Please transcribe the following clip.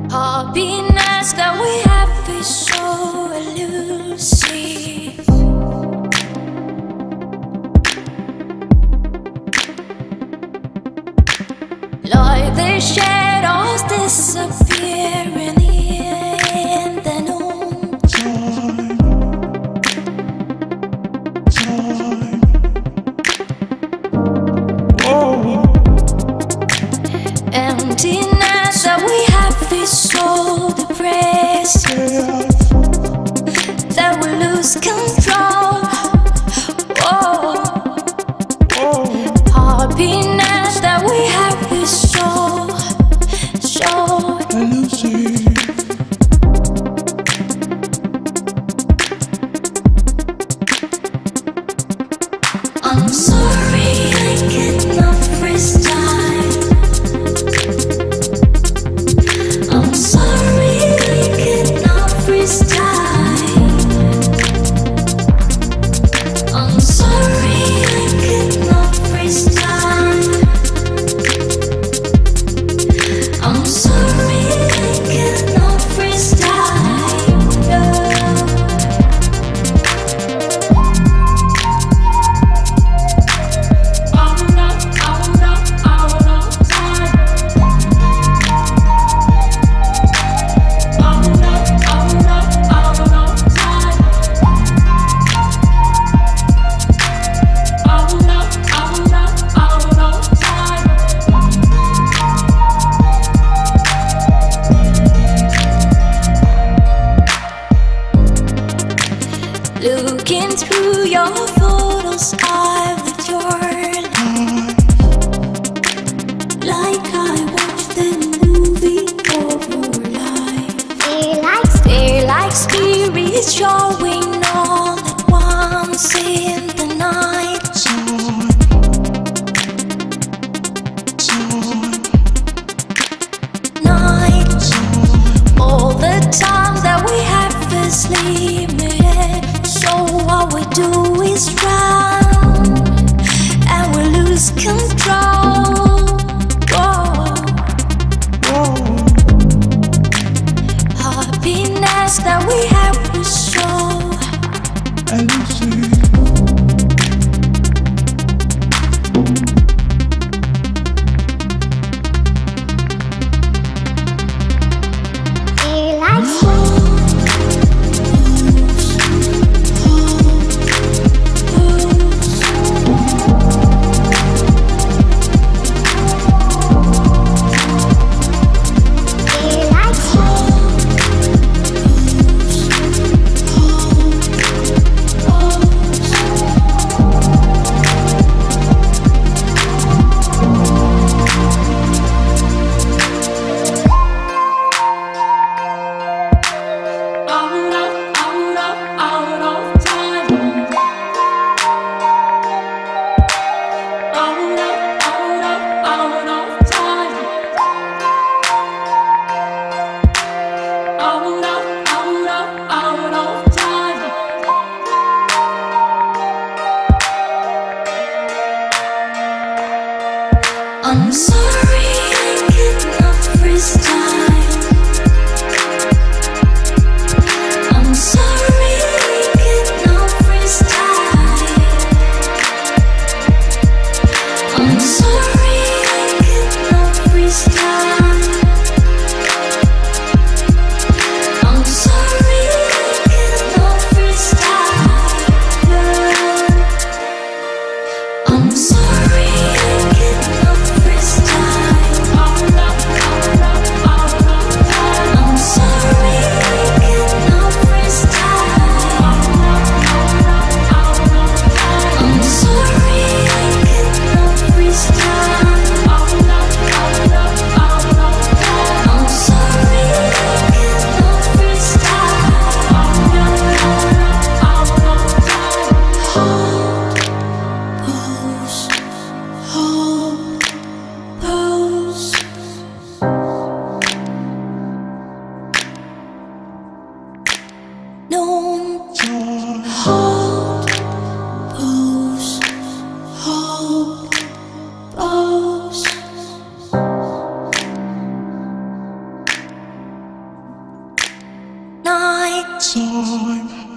Happiness that we have is so elusive. Like the shadows disappearing in the noontime. Emptiness that we have is so depressing that we lose control. Happiness that we have is so elusive. I'm sorry I cannot freeze time. I'm sorry I cannot freeze time. I'm sorry I cannot freeze time. I'm sorry I cannot freeze time. No. Looking through your photos, I lived your life like I watched the movie of your life. They're like spirits showing all at once in the night. Night. All the time that we have is limited. So what we do is run, and we lose control. Happiness that we have is so elusive. time.